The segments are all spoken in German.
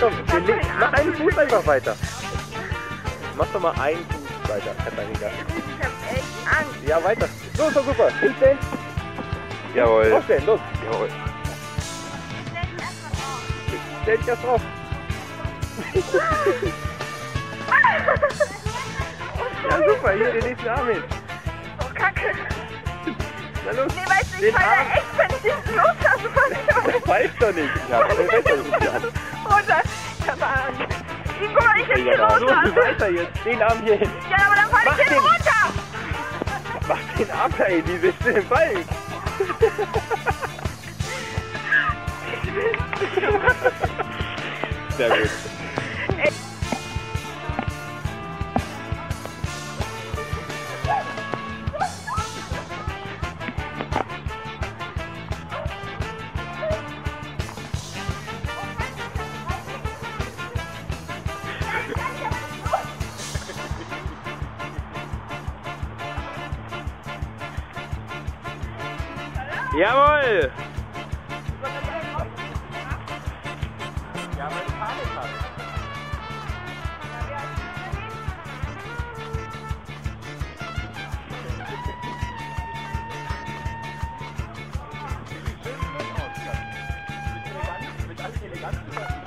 komm, mach einen Fuß einfach weiter. Mach doch mal einen Fuß weiter, Katharina. Ich hab echt Angst. Ja, weiter. So, ist doch super. Hinstellen. Jawohl. Aufstellen, los. Jawohl. Stell dich erst drauf. Ja, super. Hier, den nächsten Arm hin. Oh, Kacke. Na los. Nee, weißt du, ich Den fall Arm. da echt, wenn ich diesen loslasse von Das weiß doch nicht. Ja, das weiß doch nicht. runter. Ich hab Angst. Guck mal, ich jetzt hier Ja, so, loslasse. weiter jetzt. Den Arm hier hin. Ja, aber dann fall Mach ich hier den. runter. Mach den Arm da hin. Wie willst du den fallen? Sehr gut. Jawohl! Ja, weil ich Panik habe. Mit alles elegant.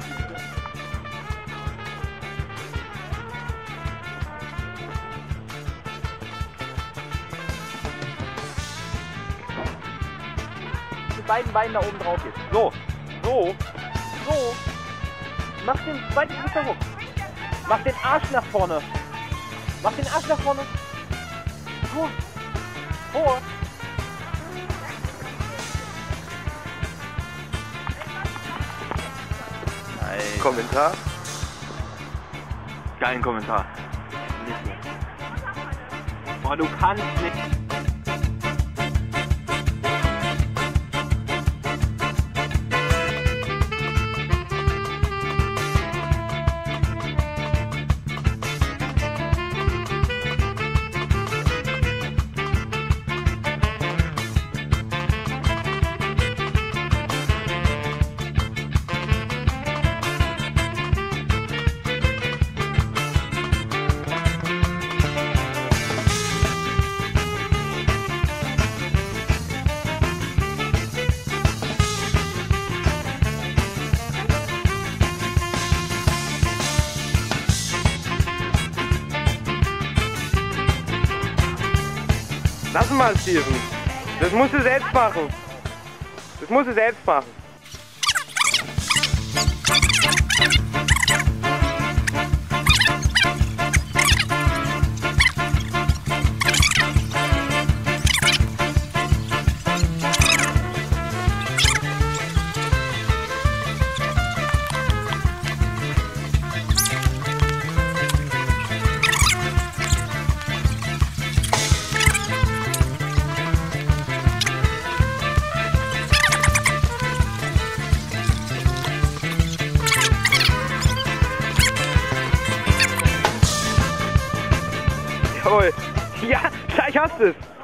Beiden Beinen da oben drauf jetzt. So, so, so. Mach den zweiten Fuß hoch. Mach den Arsch nach vorne. Mach den Arsch nach vorne. Vor. Vor. Nein. Kommentar? Kein Kommentar. Boah, du kannst nicht. Lass mal, Steven. Das musst du selbst machen. Das musst du selbst machen. Jawohl. Ja, gleich hast du es.